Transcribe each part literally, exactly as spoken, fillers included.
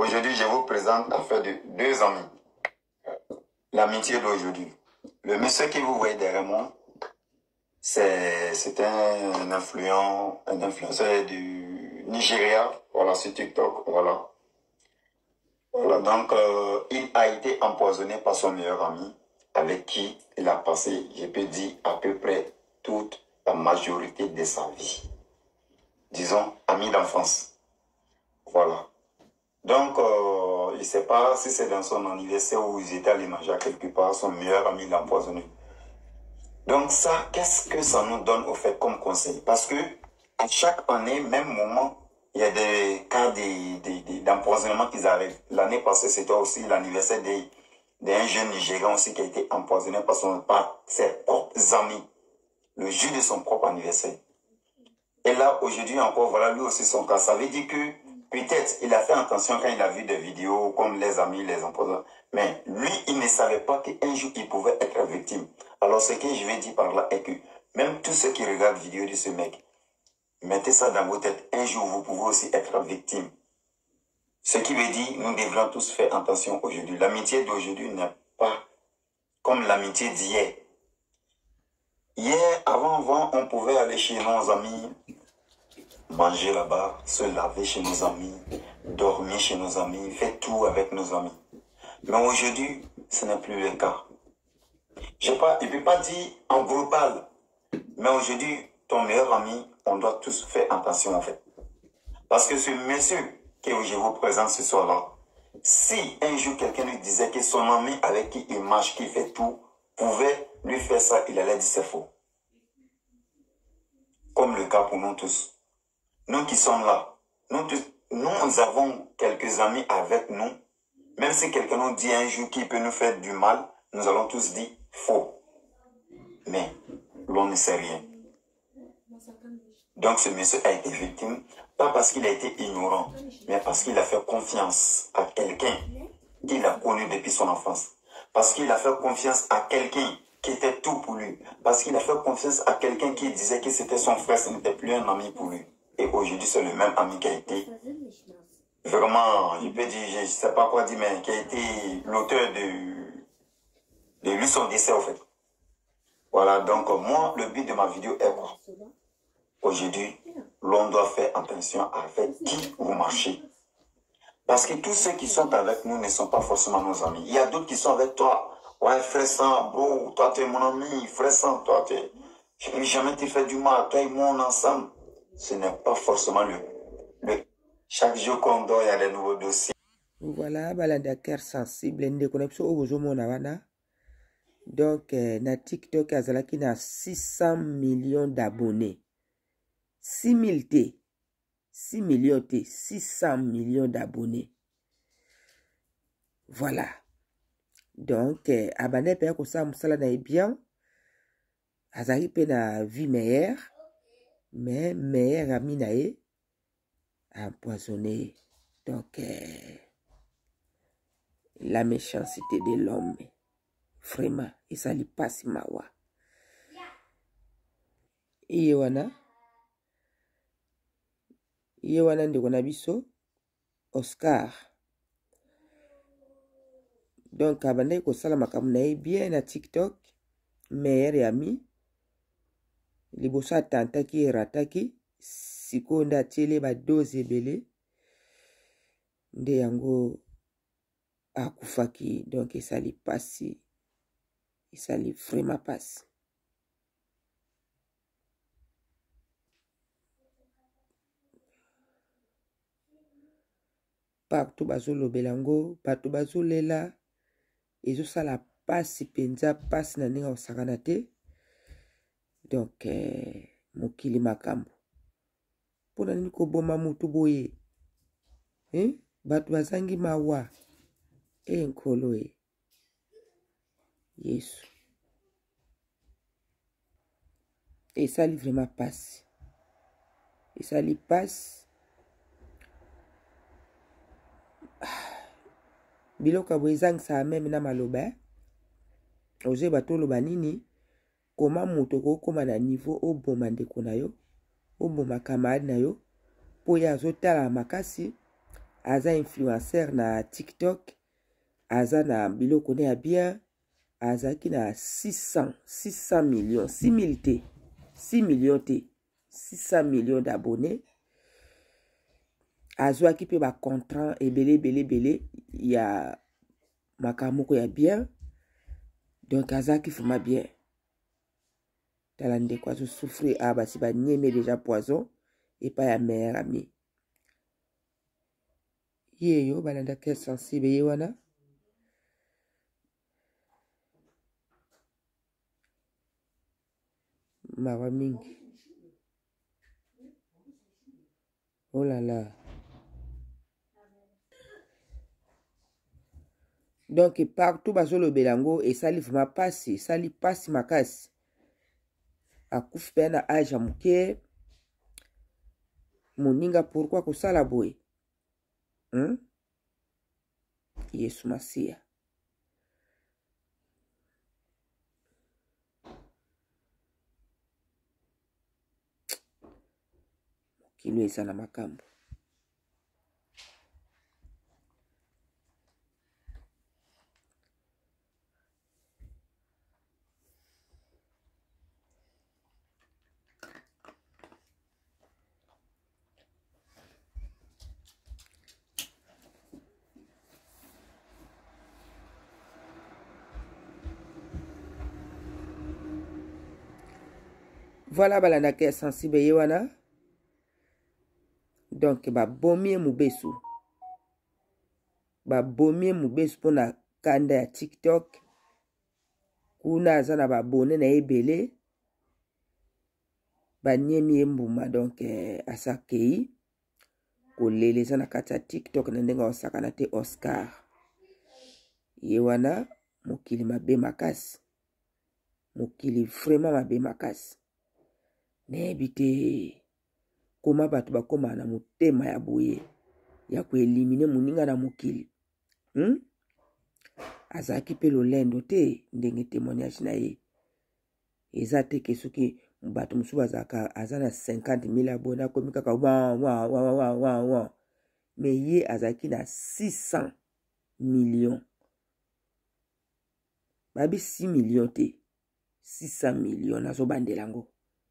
Aujourd'hui, je vous présente l'affaire de deux amis. L'amitié d'aujourd'hui. Le monsieur que vous voyez derrière moi, c'est un influent, un influenceur du Nigeria, voilà, sur TikTok, voilà. Voilà, donc euh, il a été empoisonné par son meilleur ami, avec qui il a passé, je peux dire, à peu près toute la majorité de sa vie. Disons, ami d'enfance. Voilà. Donc, euh, il ne sait pas si c'est dans son anniversaire où ils étaient allés manger quelque part, son meilleur ami l'a empoisonné. Donc ça, qu'est-ce que ça nous donne au fait comme conseil? Parce que à chaque année, même moment, il y a des cas d'empoisonnement qui arrivent. L'année passée, c'était aussi l'anniversaire d'un jeune Nigérian aussi qui a été empoisonné par, son, par ses propres amis, le jour de son propre anniversaire. Et là, aujourd'hui encore, voilà lui aussi son cas. Ça veut dire que peut-être il a fait attention quand il a vu des vidéos comme les amis, les empoisonnants. Mais lui, il ne savait pas qu'un jour, il pouvait être victime. Alors, ce que je vais dire par là est que même tous ceux qui regardent la vidéo de ce mec, mettez ça dans vos têtes. Un jour, vous pouvez aussi être victime. Ce qui veut dire, nous devrions tous faire attention aujourd'hui. L'amitié d'aujourd'hui n'est pas comme l'amitié d'hier. Hier, avant, avant, on pouvait aller chez nos amis, manger là-bas, se laver chez nos amis, dormir chez nos amis, faire tout avec nos amis. Mais aujourd'hui, ce n'est plus le cas. Je ne peux pas dire en global, mais aujourd'hui, ton meilleur ami, on doit tous faire attention en fait. Parce que ce monsieur que je vous présente ce soir-là, si un jour quelqu'un lui disait que son ami avec qui il marche, qui fait tout, pouvait lui faire ça, il allait dire c'est faux. Comme le cas pour nous tous. Nous qui sommes là, nous, tous, nous avons quelques amis avec nous. Même si quelqu'un nous dit un jour qu'il peut nous faire du mal, nous allons tous dire faux. Mais l'on ne sait rien. Donc ce monsieur a été victime, pas parce qu'il a été ignorant, mais parce qu'il a fait confiance à quelqu'un qu'il a connu depuis son enfance. Parce qu'il a fait confiance à quelqu'un qui était tout pour lui. Parce qu'il a fait confiance à quelqu'un qui disait que c'était son frère, ce n'était plus un ami pour lui. Et aujourd'hui, c'est le même ami qui a été, vraiment, je peux dire, je ne sais pas quoi dire, mais qui a été l'auteur de, de lui son décès, en fait. Voilà, donc moi, le but de ma vidéo est quoi? Aujourd'hui, l'on doit faire attention avec qui vous marchez. Parce que tous ceux qui sont avec nous ne sont pas forcément nos amis. Il y a d'autres qui sont avec toi. Ouais, frère sang, bro, toi tu es mon ami, frère sang, toi tu es... Je n'ai jamais te fait du mal, toi et moi on est ensemble. Ce n'est pas forcément le... le... Chaque jour qu'on dort, il y a des nouveaux dossiers. Voilà, balanda cœur sensible, une déconnexion au besoin mon avana. Donc, euh, na TikTok, azalaki na six cents millions d'abonnés. six mille T. six millions T. six cents millions d'abonnés. Voilà. Donc, euh, abonné pe ko sa musala na bien. Azali pe na vie meilleure. Mais meilleur ami na e empoisonné. Donc, euh, la méchanceté de l'homme. Vraiment, et ça lui passe mawa. Iye wana. Iye wana ndeko na biso. Oscar. Donc, abandai ko sala makambo na ye bien na TikTok. Meilleur ami. Liboso atantaki erataki. Siko nda tiele ba dose ebele. Nde yango akufaki. Donc, ça lui passe. Et ça lui vraiment passe. Partout bazo lobelango, partout bazo lela. Et ça la passe penza passe na ninga osakana te. Donc euh, mokili makambo. Pona nini ko boma mutu boye. Hein? Batu bazangi mawa. E nkolo e. Yesu. Et ça lui vraiment passe. Et ça lui passe. Biloka bwezang sa même na maloba. Oje bato loba nini. Comment moto ko koma na niveau o boma ndeko na yo. O boma camarade na yo. Po ya zotala makasi. aza influenceur na TikTok, aza na biloko ne ya bien, azaki na six cents millions, six mille te, six millions te, six cents millions d'abonnés. Azwaki pe ba contrat ebele bele bele ya makamoko ya bien. Donc azaki fuma bien. Talande kwa zo souffrir a basi ba nyeme déjà poison et pas ya meilleur ami. Ye yo balanda ke sensible ye wana. Mawa mingi. Oh là là. Donc partout bazo le belango et sali vraiment passi, sali passi makasi. Akufi pe na age muke. Moninga pourquoi ko sala boy? Hein? Yesu Masia. Kilo eza na makambo. Voilà balanda ke sensible ye wana. Donc ba bomie mubesu. Ba bomie mubesu pona kanda ya TikTok. Kuna azana ba abonné na ebele. Ba nyemi embuma donc eh, asakei. Kolele zana kata TikTok na ndenga osakana te Oscar. Ye wana mokili mabe makasi. Mokili vraiment mabe makasi. Nebi te koma batu bakoma na motema ya boye ya ko eliminer muninga na mokili. Hmm? Azaki pe lolendo te ndenge témoignage na ye. Eza te ke soki batu musu bazaka azana cinquante mille abonnés komi kaka wa wa wa wa wa wa. Mais ye azaki na six cents millions. Babi six millions te. six cents millions nazo bandelango.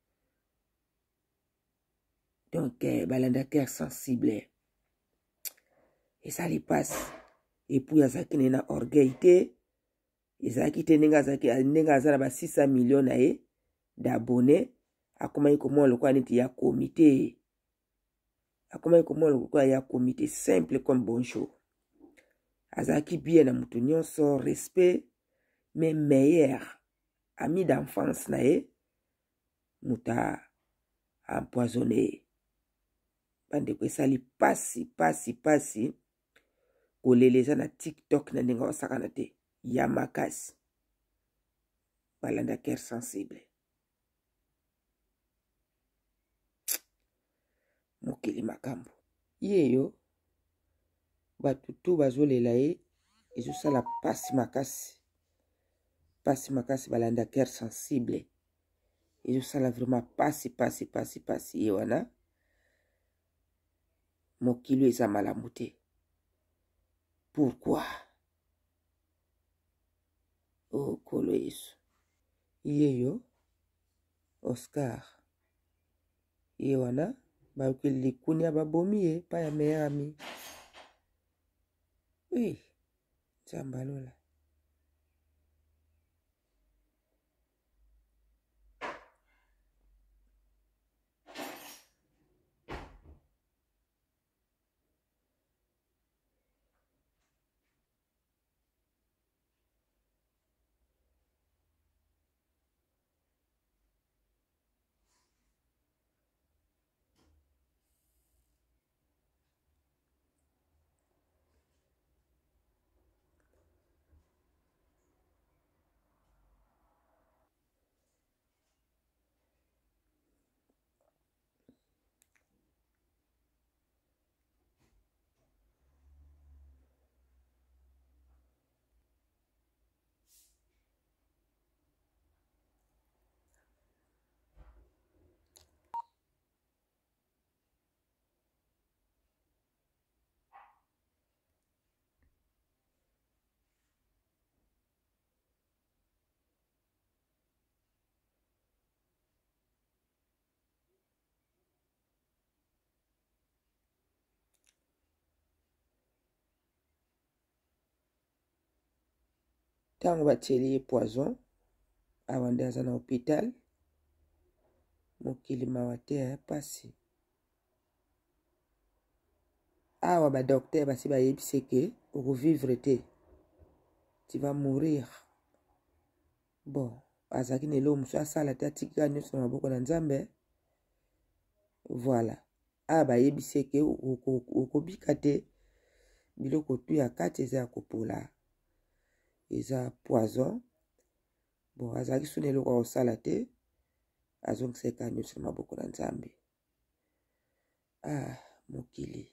Donc, eh, balanda cœur sensible. Et ça lui passe. Et puis, il y a ça qui n'est pas orgueil. Et ça qui est six cents millions d'abonnés. A comment il comment le quoi n'est un comité. A comment il comment le quoi il y a comité simple comme bonjour. A ça qui bien à moutonnion son respect. Mais meilleur. Ami d'enfance nae. Mouta empoisonné. Bande ko sali pasi pasi pasi koleleza na TikTok na ndenga osakana te ya makasi balanda cœur sensible mokili makambo yeyo batutu bazolela ye ezosala pasi makasi pasi makasi balanda cœur sensible ezosala vraiment pasi pasi pasi pasi ye wana mokili eza malamu te. Pourquoi? Oh, kolo Yesu. Yeyo, Oscar. Ye wana, ba ukili kunya babomi ye, pa ya meilleur ami. Oui, Tchambalola. ntango batieli ye poison awa nde aza na hôpital mokili mawa te ya pasi awa badokter basi bayebisi ke okovivre te, tu vas mourir. Bon azalaki na eloko mosusu asala te atikika nyonso na maboko na Nzambe. Voilà awa bayebisi eke okobika te, biloko tu ya kati eza ya kopola, eza poison. Bon azalaki su na eloko ya kosala te, azongisaka nyonso na maboko na Nzambe. Ah mokili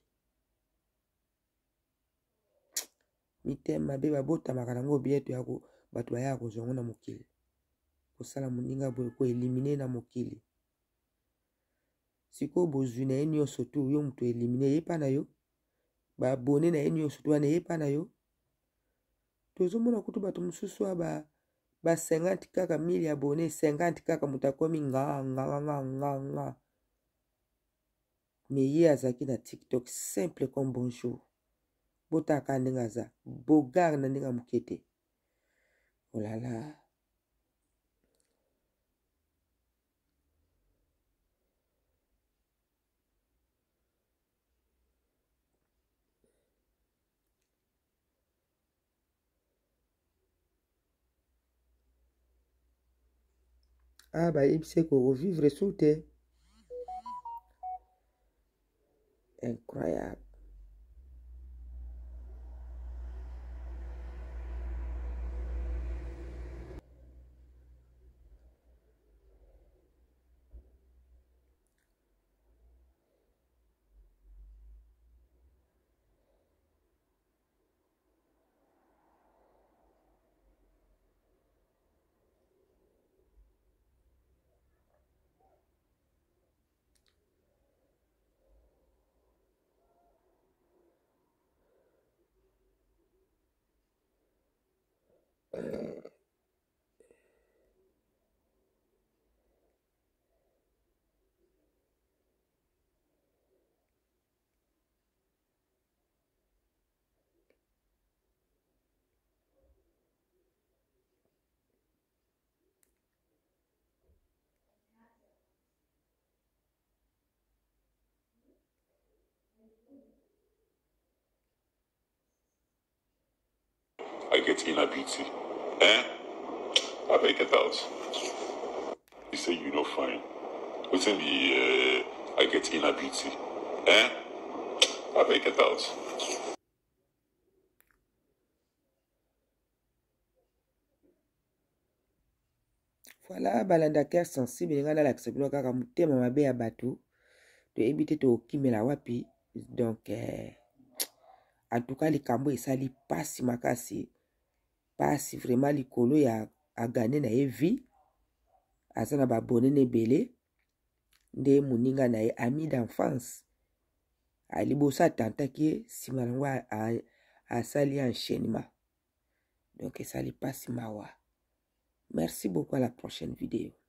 mitema mabe babotamaka nango bieto ya bato baya kozongo na mokili kosala moninga boye koelimine na mokili. Sikoyo bozwi na ye nyonso tu yo moto elimine yepa na yo, babone na ye nyonso tu wana yepa na yo. Tozomona kutu bato mosusu wa ba ba cinquante kaka mille abone, cinquante kaka moto akomi nga nga nga nga nga. Mais ye azalaki na TikTok simple comme bonjour. Botaka ndenge aza bogar na ndenge mokete. Oh là là. Ah bah il sait qu'on vivre sous terre. Incroyable. I get inability. Eh? I make it out. He said, you know, fine. Within the, uh, I get inability. Eh? I make it out. Voilà, balanda cœur sensible, nga na l'accès kaka mutema mabe ya bato. To ebite to kimela wapi. Donc, euh, en tout cas, les kambo esali pasi makasi. Pasi vraiment likolo ya a gagné na ye vie. Azana ba bonene belé. Nde muninga na ye ami d'enfance. Ali bosa tantaki simalangwa a, a sali enchaînement. Donc, esali pasi mawa. Merci beaucoup, à la prochaine vidéo.